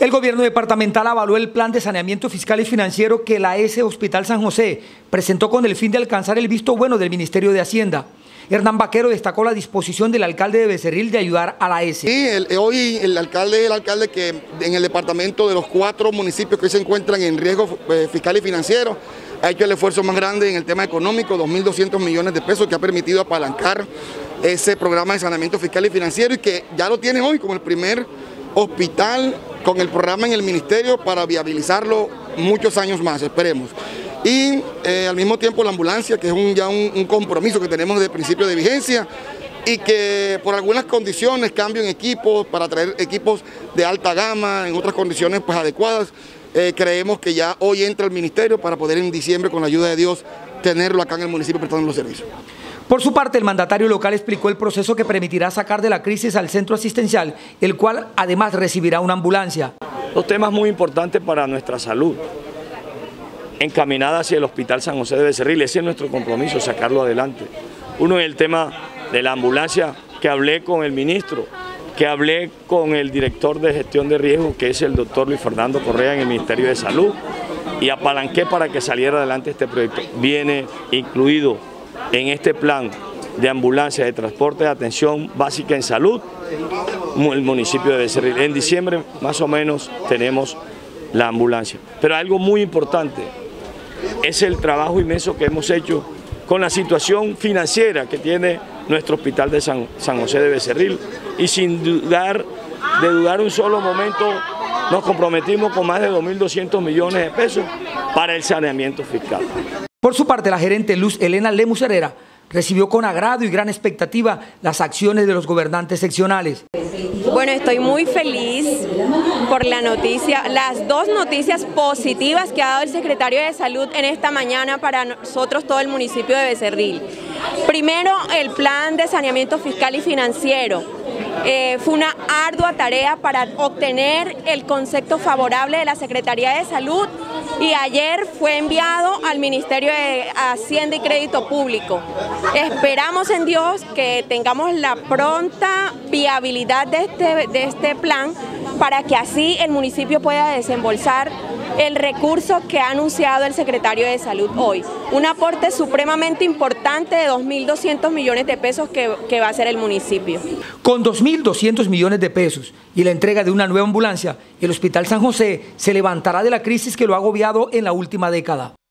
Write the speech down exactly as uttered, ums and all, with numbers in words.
El gobierno departamental avaló el plan de saneamiento fiscal y financiero que la A S Hospital San José presentó con el fin de alcanzar el visto bueno del Ministerio de Hacienda. Hernán Vaquero destacó la disposición del alcalde de Becerril de ayudar a la A S. Sí, el, hoy el alcalde es el alcalde que en el departamento de los cuatro municipios que se encuentran en riesgo eh, fiscal y financiero ha hecho el esfuerzo más grande en el tema económico, dos mil doscientos millones de pesos, que ha permitido apalancar ese programa de saneamiento fiscal y financiero y que ya lo tiene hoy como el primer hospital con el programa en el ministerio para viabilizarlo muchos años más, esperemos. Y eh, al mismo tiempo la ambulancia, que es un, ya un, un compromiso que tenemos desde el principio de vigencia y que por algunas condiciones, cambio en equipos, para traer equipos de alta gama, en otras condiciones pues adecuadas, eh, creemos que ya hoy entra el ministerio para poder en diciembre, con la ayuda de Dios, tenerlo acá en el municipio prestando los servicios. Por su parte, el mandatario local explicó el proceso que permitirá sacar de la crisis al centro asistencial, el cual además recibirá una ambulancia. Dos temas muy importantes para nuestra salud, encaminada hacia el Hospital San José de Becerril. Ese es nuestro compromiso, sacarlo adelante. Uno es el tema de la ambulancia, que hablé con el ministro, que hablé con el director de gestión de riesgo, que es el doctor Luis Fernando Correa en el Ministerio de Salud, y apalanqué para que saliera adelante este proyecto. Viene incluido en este plan de ambulancia de transporte de atención básica en salud, el municipio de Becerril. En diciembre más o menos tenemos la ambulancia. Pero algo muy importante es el trabajo inmenso que hemos hecho con la situación financiera que tiene nuestro hospital de San, San José de Becerril, y sin dudar, de dudar un solo momento, nos comprometimos con más de dos mil doscientos millones de pesos para el saneamiento fiscal. Por su parte, la gerente Luz Elena Lemus Herrera recibió con agrado y gran expectativa las acciones de los gobernantes seccionales. Bueno, estoy muy feliz por la noticia, las dos noticias positivas que ha dado el secretario de Salud en esta mañana para nosotros, todo el municipio de Becerril. Primero, el plan de saneamiento fiscal y financiero. Eh, fue una ardua tarea para obtener el concepto favorable de la Secretaría de Salud y ayer fue enviado al Ministerio de Hacienda y Crédito Público. Esperamos en Dios que tengamos la pronta viabilidad de este, de este plan para que así el municipio pueda desembolsar el recurso que ha anunciado el secretario de Salud hoy. Un aporte supremamente importante de dos mil doscientos millones de pesos que, que va a hacer el municipio. Con dos mil doscientos millones de pesos y la entrega de una nueva ambulancia, el Hospital San José se levantará de la crisis que lo ha agobiado en la última década.